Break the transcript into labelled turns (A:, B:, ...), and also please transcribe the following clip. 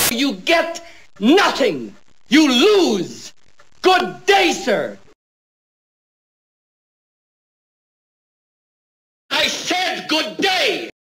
A: You get nothing. You lose. Good day, sir. I said good day.